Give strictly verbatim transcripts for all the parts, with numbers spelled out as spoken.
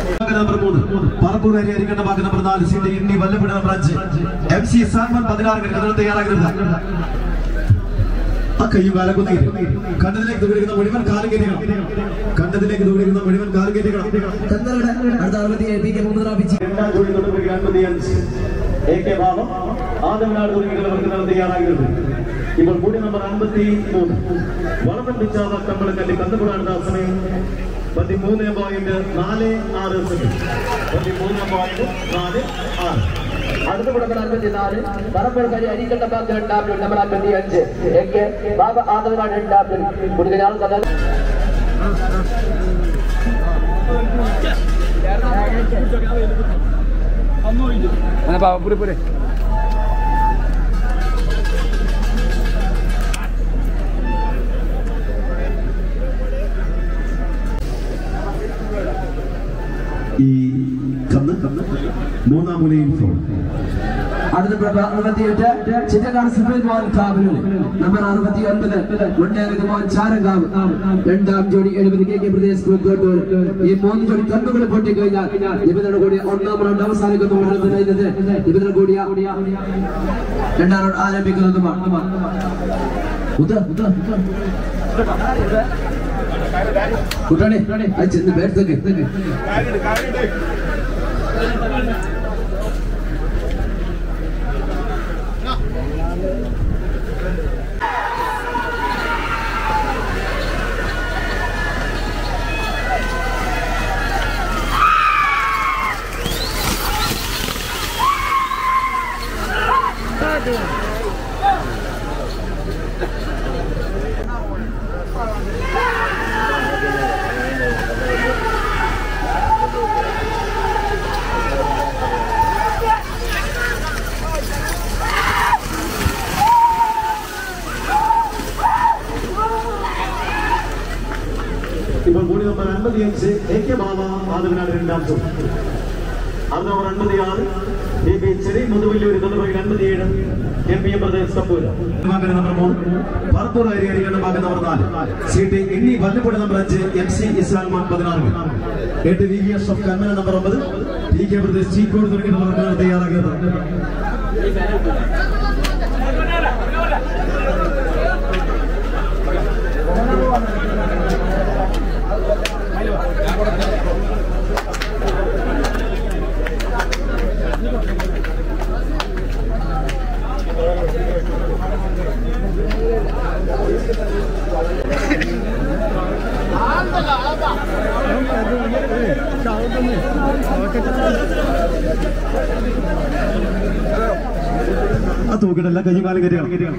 Number മൂന്ന് പറപ്പൂർ ഹരിഹരിക്കണ്ട ഭാഗം നമ്പർ നാല് സീറ്റ് ഇന്നി വല്ലപ്പുഴ നമ്പർ അഞ്ച് എം സി സാൻമൻ പതിനാറ് തയ്യാറാകരുത്. ആ കയ്യും കാലൊക്കെ കണ്ടതിലേക്ക് ദൂരിക്കുന്ന മുഴുവൻ കാലം കയറ്റിക്കണം. കണ്ടതിലേക്ക് ദൂരിക്കുന്ന മുഴുവൻ കാലം കയറ്റിക്കണം. തയ്യാറാകരുത്. ഇപ്പോൾ കൂടി നമ്പർ അൻപത്തി മൂന്ന് വളർന്ന പിച്ചാവ കമ്പളക്കല്ലി കന്നുകൂടാനുള്ള സമയം പതിമൂന്ന് പോയിന്റ് നാല് ആറ് സെക്കൻഡ്. പതിമൂന്ന് പോയിന്റ് നാല് ആറ്. അടുത്ത നമ്പർ അൻപത്തിനാല് പറപ്പൂർക്കാരി അരിക്കണ്ട ഭാഗത്ത് രണ്ടാം നമ്പർ അൻപത്തി അഞ്ച് എക്കെ ബാബ ആദവനാണ് രണ്ടാം കുടുങ്ങാൾ കഥ. പൂരെ ഈ കന്ന് മൂന്നാം മുലയിൽ അടുത്ത അറുപത്തിയെട്ട് ചിറ്റക്കാട് സുപ്രീം മോഹൻ കാവലൂർ നമ്പർ അറുപത്തി ഒൻപത് മുന്നേറുമാൻ ചാരങ്കാവ് രണ്ടാം ജോഡി എഴുപത് കെ കെ പ്രദേശ് കോട്ടൂർ. ഈ മൂന്ന് ജോഡി കണ്ണുകൾ പൊട്ടിക്കഴിഞ്ഞാൽ നിബന്ധന കൂടിയ ഒന്നാം റൗണ്ട് അവസാനിക്കുന്നു. നിബന്ധന കൂടിയ രണ്ടാം റൗണ്ട് ആരംഭിക്കുന്നതുമാണ്. കുട്ടാണി ചെന്ന് പേരത്തേക്ക് ഇപ്പോൾ കൂടി നമ്പർ അൻപത്തി അഞ്ച് എ കെ ബാബ ആദവനാട് രണ്ടാം സോൺ. അത് നമ്പർ അൻപത്തി ആറ് എ പി ചെറിയ മുതുവല്ലൂർ തൊണ്ണൂറ് അൻപത്തിയേഴ് എം പി എം പ്രദേശ് കപ്പൂർ നമ്പർ മൂന്ന് പറപ്പൂർ ഹരിഹരിക്കണ്ട ഭാഗം നമ്പർ നാല് സീറ്റ് ഇന്നി വല്ലപ്പുഴ നമ്പർ അഞ്ച് എം സി ഇസ്ലാൽമാൻ പതിനാറ് എട്ട് V V S of Kanmana number ഒമ്പത് ടി കെ പ്രദേശ് ചീക്കോട് തുടങ്ങിയ തയ്യാറാക്കിയത്. ആ തൂക്കിട്ടല്ല കയ്യും കാലം കയറ്റിയാണ്.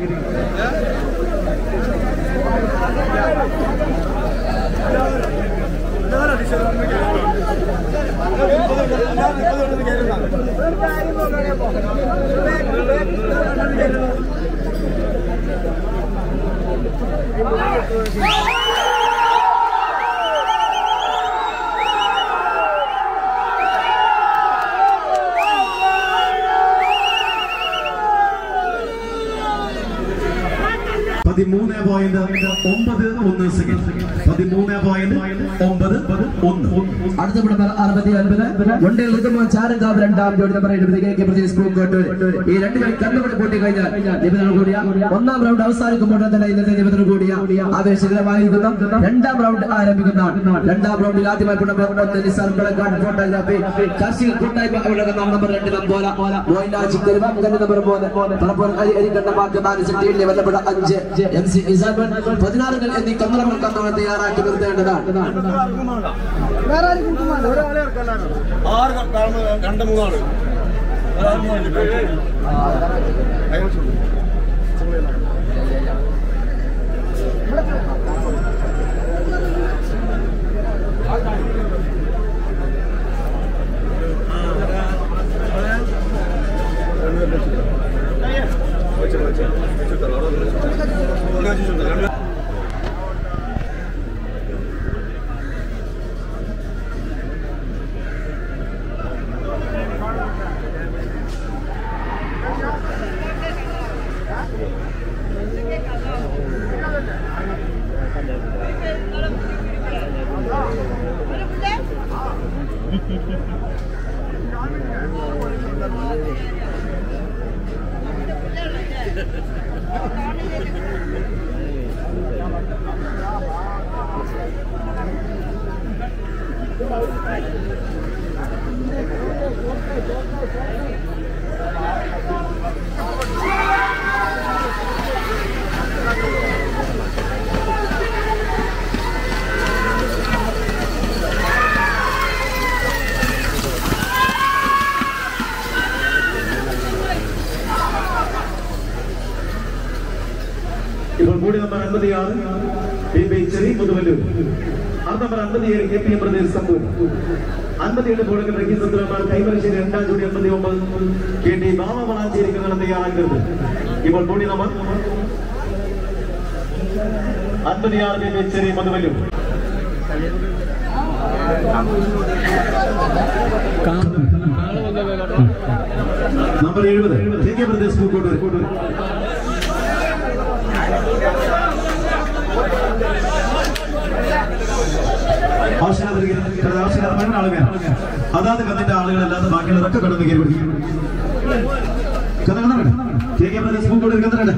പതിമൂന്ന് പോയിന്റ് ഒമ്പത് ഒന്ന് സെക്കൻഡ്. പതിമൂന്ന് പോയിന്റ് ഒമ്പത് ഒന്ന്. അടുത്ത നമ്പർ അറുപത്തി ഒൻപത് ചാരങ്കാവ് രണ്ടാം ജോഡി നമ്പർ എഴുപത് കെ കെ പ്രദേശ് കോട്ടൂർ. ഈ രണ്ട് കളി കണ്ണുകൂടി പൊട്ടി കഴിഞ്ഞാൽ നിബന്ധന കൂടിയ ഒന്നാം റൗണ്ട് അവസാനിക്കുമ്പോൾ തന്നെ ഇന്നത്തെ നിബന്ധന കൂടിയ ആവേശകരമായിരിക്കുന്ന രണ്ടാം റൗണ്ട് ആരംഭിക്കുന്നതാണ്. രണ്ടാം റൗണ്ടിൽ ആദ്യമായി നിസാർ ബളക്കാട് ഫോട്ടോഗ്രാഫി കാർഷിക കൂട്ടായ്മ അവരുടെ നമ്പർ രണ്ട് നമ്പോല നമ്പർ മൂന്ന് പറപ്പൂർ അരിക്കണ്ട ഭാഗം നാല് സെറ്റിയിൽ വല്ലപ്പുഴ അഞ്ച് എം സി ഇസാബൻ പതിനാറുകൾ എന്നീ കന്നടകൾ കന്നവ തയ്യാറാക്കി നിർത്തേണ്ടതാണ്. രണ്ട് മൂന്നാണ് ഇപ്പോൾ കൂടി നമ്പർ അൻപത്തിയാറ് പി ബി ചെറി മുതുവല്ലൂർ, അത് നമ്പർ അൻപത്തിയേഴ് കെ പി എം പ്രദേശ് സമ്പൂർ, അൻപത്തിയെട്ട് ബോളുകൾ റഹീം സന്ദ്രമാർ കൈമരശ്ശേരി രണ്ടാം ജോഡി അൻപത്തി ഒമ്പത് കെ ടി ബാബ വളാഞ്ചേരിക്ക് തയ്യാറാക്കരുത്. ഇപ്പോൾ കൂടി നമ്പർ അൻപത്തിയാറ് പി ബി ചെറി മുതുവല്ലൂർ. നമ്പർ എഴുപത് കെ കെ പ്രദേശ് പൂക്കോട്ടൂർ. ആവശ്യകരമായ ആളുകൾ അതാത് കന്നിന്റെ ആളുകളല്ലാതെ ബാക്കിയുള്ളതൊക്കെ കടന്നു കയറി പിടിക്കും. കഥ കഥ കെ കെ പ്രദേശ് പൂക്കോട്ടൂർ കഥ.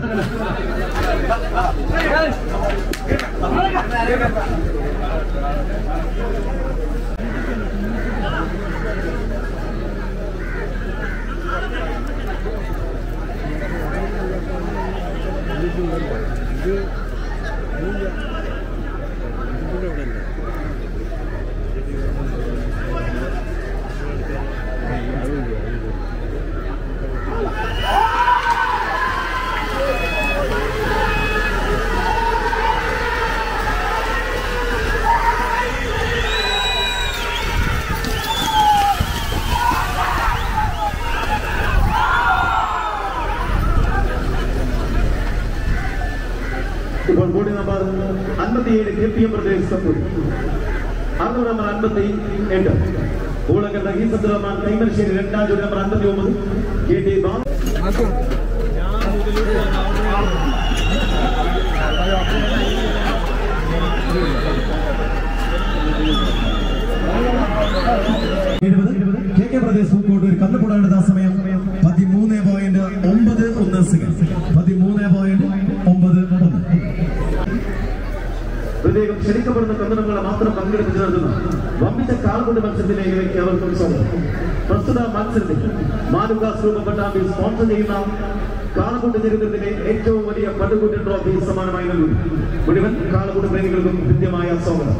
ഇപ്പോൾ ബോഡി നമ്പർ അൻപത്തിയേഴ് കെ പി എം പ്രദേശ് സമ്പൂർ, അറുന്നൂറ് നമ്പർ അൻപത്തി എട്ട് ബോളക്കണ്ട ഈ സദ്രമാൻ കൈമരശ്ശേരി രണ്ടാം ജോഡി നമ്പർ അൻപത്തി ഒമ്പത് K T Babu. K K പ്രദേശ് പൂക്കോട്ടൂർ കന്നുകൂടാണ്ട് സമയം പതിമൂന്ന് പോയിന്റ് ഒമ്പത് ഒന്ന് സെക്കൻഡ് പതിമൂന്ന് പോയിന്റ് ഒമ്പത് ഒന്ന്. പ്രത്യേകം ക്ഷണിക്കപ്പെടുന്ന കന്നുകളെ മാത്രം പങ്കെടുപ്പിച്ചു നടത്തുന്ന വമ്പിച്ച കാൽകൊണ്ട് മത്സരത്തിലേക്ക് ഏവർക്കും സ്വാഗതം. പ്രസ്തുത മത്സരത്തിൽ മാനുകാസ് രൂപ പട്ടാമ്പി സ്പോൺസർ ചെയ്യുന്ന കാളക്കൂട്ട് ചരിത്രത്തിലെ ഏറ്റവും വലിയ പട്ടുകൂട്ടൻ ട്രോഫി സമ്മാനമായി നൽകുന്നു. മുഴുവൻ കാളക്കൂട്ട് പ്രേമികൾക്കും കൃത്യമായ സ്വാഗതം.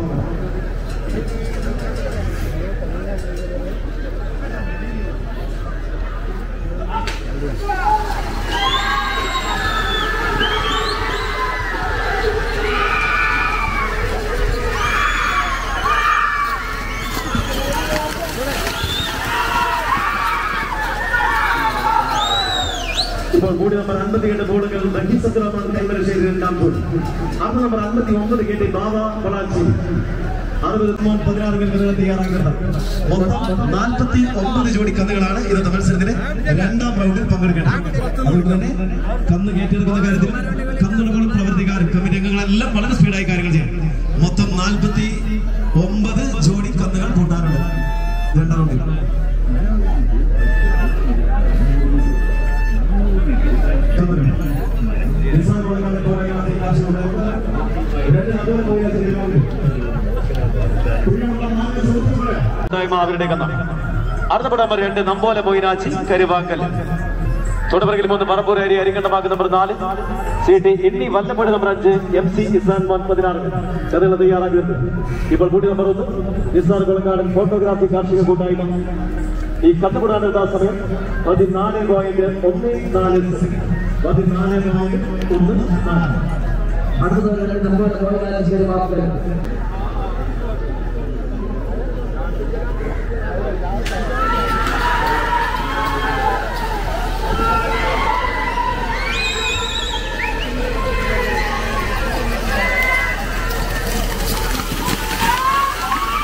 ഇപ്പോൾ കൂടി നമ്പർ അൻപത്തിയെട്ട് ബോളുകൾ കൈമരശ്ശേരി രണ്ടാം ഗോൾ, അത് നമ്പർ അൻപത്തി ഒമ്പത് കെ ടി ബാബ വളാഞ്ചേരി, അറുപത് പതിനാറ് കന്നുകൾ തയ്യാറാക്കുന്നത്. മൊത്തം നാൽപ്പത്തി ഒമ്പത് ജോഡി കന്നുകളാണ് ഇന്നത്തെ മത്സരത്തിന് രണ്ടാം റൗണ്ടിൽ പങ്കെടുക്കേണ്ടത്. അതുകൊണ്ട് തന്നെ കന്ന് കയറ്റിയെടുക്കുന്ന കാര്യത്തിൽ കന്നുകളും പ്രവർത്തിക്കാരും കമ്മിറ്റി അംഗങ്ങളെല്ലാം വളരെ സ്പീഡായി കാര്യങ്ങൾ ചെയ്യും. മൊത്തം നാൽപ്പത്തി ഒമ്പത് ജോഡി കന്നുകൾ കൂട്ടാറുണ്ട് രണ്ടാം റൗണ്ടിൽ. അവരുടെ കന്ന അടുത്ത നമ്പർ രണ്ട് നമ്പോല മൊയ്നാച്ചി കരുവാക്കൽ, തൊടുപുറകിൽ മൂന്ന് പറപ്പൂർ ഏരിയ അരിക്കണ്ടമാക്ക് നമ്പർ നാല് സി ടി ഇനി വല്ലപ്പുഴ നമ്പർ അഞ്ച് എം സി ഇസാൻ മോൻ പതിനാറ് കഥകൾ തയ്യാറാക്കിയത്. ഇപ്പോൾ കൂട്ടി നമ്പർ ഒന്ന് നിസാർ കൊളക്കാടൻ ഫോട്ടോഗ്രാഫി കാർഷിക കൂട്ടായ്മ. ഈ കത്തുകൂടാനുള്ള സമയം പതിനാല് പോയിന്റ് ഒന്ന് നാല് പതിനാല് പോയിന്റ് ഒന്ന് നാല്.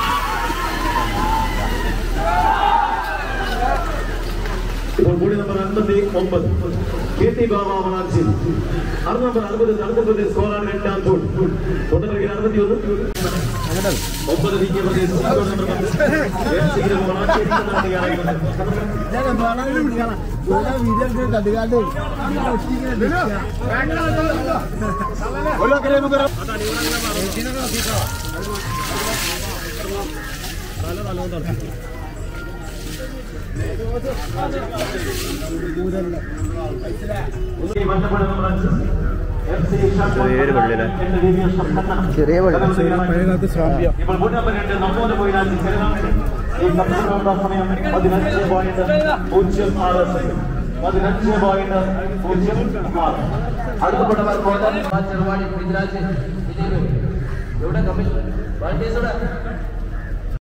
ഇപ്പോൾ കൂടി നമ്പർ അൻപത്തി ഒമ്പത് കെ ടി ബാബ വളാഞ്ചേരി. ആറ് നമ്പർ അറുപത് നടത്തുന്നത് സ്കോറാണ് രണ്ടാം ഗോൾ. തൊട്ടപ്പുറകിൽ അറുപത്തി ഒന്ന് ഒമ്പത് വി കെ പ്രദേശ് ചെറിയ പഴയകാലത്ത് ശ്രാമ്പ്യ പതിനഞ്ച് പോയിന്റ് പൂജ്യം ആറ് പതിനഞ്ച് പോയിന്റ് പൂജ്യം ആറ്. അടുത്തപ്പെട്ടവർ ചെറുവാടി പൃഥ്വിരാജ് എവിടെ കമ്മീഷൻ